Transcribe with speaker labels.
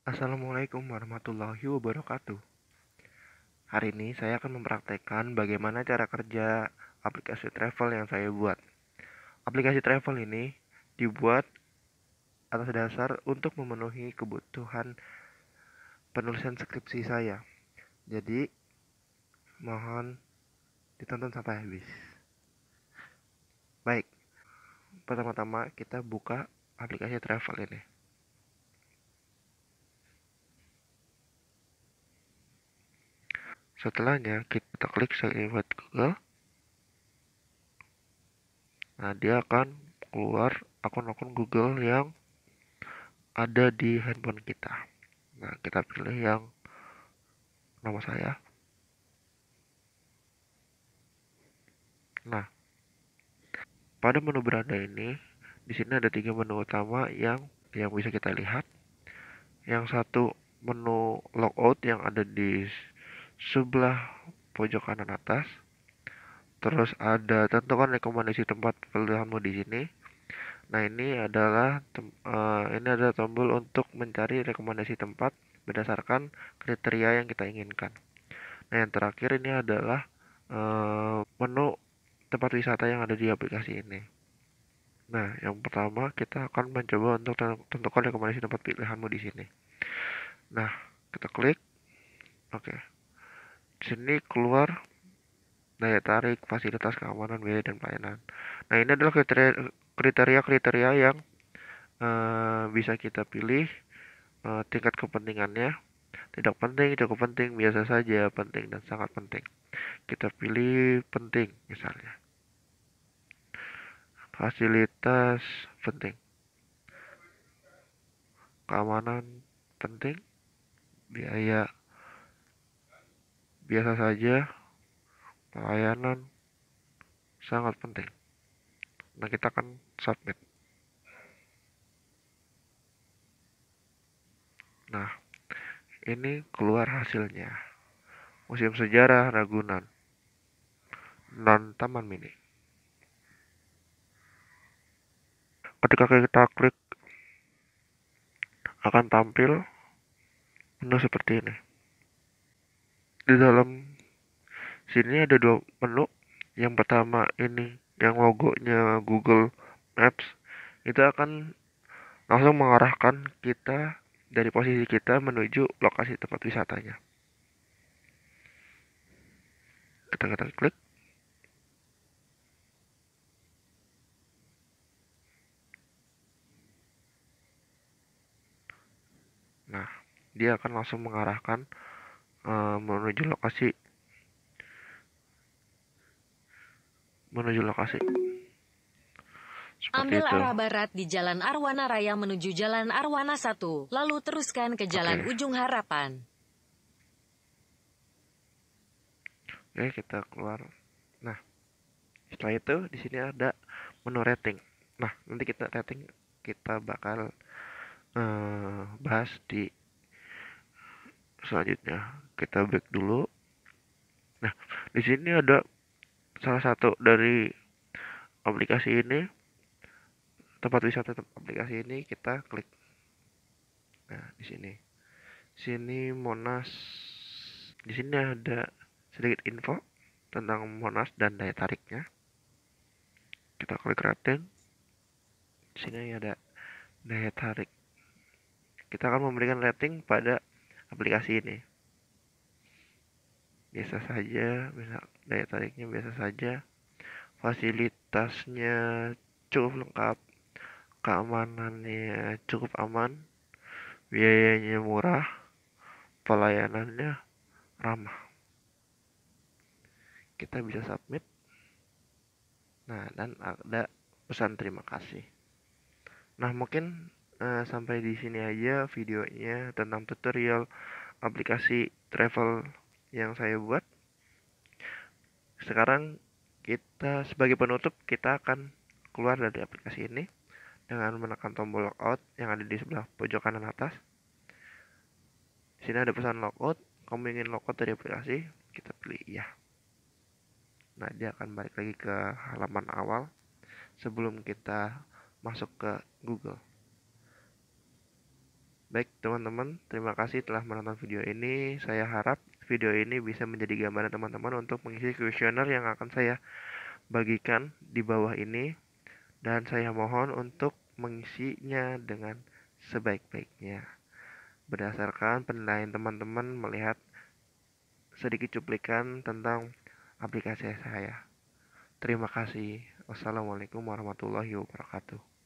Speaker 1: Assalamualaikum warahmatullahi wabarakatuh. Hari ini saya akan mempraktekkan bagaimana cara kerja aplikasi travel yang saya buat. Aplikasi travel ini dibuat atas dasar untuk memenuhi kebutuhan penulisan skripsi saya. Jadi, mohon ditonton sampai habis. Baik, pertama-tama kita buka aplikasi travel ini. Setelahnya kita klik sign in with Google. Nah, dia akan keluar akun-akun Google yang ada di handphone kita. Nah, kita pilih yang nama saya. Nah, pada menu beranda ini, di sini ada 3 menu utama yang bisa kita lihat. Yang satu menu logout yang ada di sebelah pojok kanan atas. Terus ada tentukan rekomendasi tempat pilihanmu di sini. Nah, ini adalah tombol untuk mencari rekomendasi tempat berdasarkan kriteria yang kita inginkan. Nah, yang terakhir ini adalah menu tempat wisata yang ada di aplikasi ini. Nah, yang pertama kita akan mencoba untuk tentukan rekomendasi tempat pilihanmu di sini. Nah, kita klik. Oke. Di sini keluar daya tarik, fasilitas, keamanan, biaya, dan pelayanan. Nah, ini adalah kriteria-kriteria yang bisa kita pilih tingkat kepentingannya. Tidak penting, cukup penting, biasa saja, penting, dan sangat penting. Kita pilih penting misalnya. Fasilitas penting. Keamanan penting. Biaya biasa saja. Pelayanan sangat penting. Nah, kita akan submit. Nah, ini keluar hasilnya. Museum Sejarah Ragunan dan Taman Mini. Ketika kita klik, akan tampil menu seperti ini. Di dalam sini ada 2 menu. Yang pertama ini yang logonya Google Maps, itu akan langsung mengarahkan kita dari posisi kita menuju lokasi tempat wisatanya. Kita klik. Nah, dia akan langsung mengarahkan menuju lokasi seperti
Speaker 2: Ambil
Speaker 1: itu.
Speaker 2: arah barat di Jalan Arwana Raya menuju Jalan Arwana 1, lalu teruskan ke Jalan
Speaker 1: Oke.
Speaker 2: Ujung Harapan.
Speaker 1: Oke, kita keluar. Nah, setelah itu di sini ada menu rating. Nah, nanti kita bakal bahas di selanjutnya. Kita break dulu. Nah, di sini ada salah satu dari aplikasi ini, tempat wisata aplikasi ini kita klik. Nah, di sini. Sini Monas. Di sini ada sedikit info tentang Monas dan daya tariknya. Kita klik rating. Di sini ada daya tarik. Kita akan memberikan rating pada aplikasi ini. Biasa saja, bisa daya tariknya biasa saja. Fasilitasnya cukup lengkap, keamanannya cukup aman, biayanya murah, pelayanannya ramah. Kita bisa submit. Nah, dan ada pesan terima kasih. Nah, mungkin sampai di sini aja videonya tentang tutorial aplikasi travel yang saya buat. Sekarang kita sebagai penutup kita akan keluar dari aplikasi ini dengan menekan tombol logout yang ada di sebelah pojok kanan atas. Di sini ada pesan logout. Kamu ingin logout dari aplikasi? Kita pilih iya. Nah, dia akan balik lagi ke halaman awal sebelum kita masuk ke Google. Baik teman-teman, terima kasih telah menonton video ini. Saya harap video ini bisa menjadi gambaran teman-teman untuk mengisi kuesioner yang akan saya bagikan di bawah ini. Dan saya mohon untuk mengisinya dengan sebaik-baiknya. Berdasarkan penilaian teman-teman melihat sedikit cuplikan tentang aplikasi saya. Terima kasih. Wassalamualaikum warahmatullahi wabarakatuh.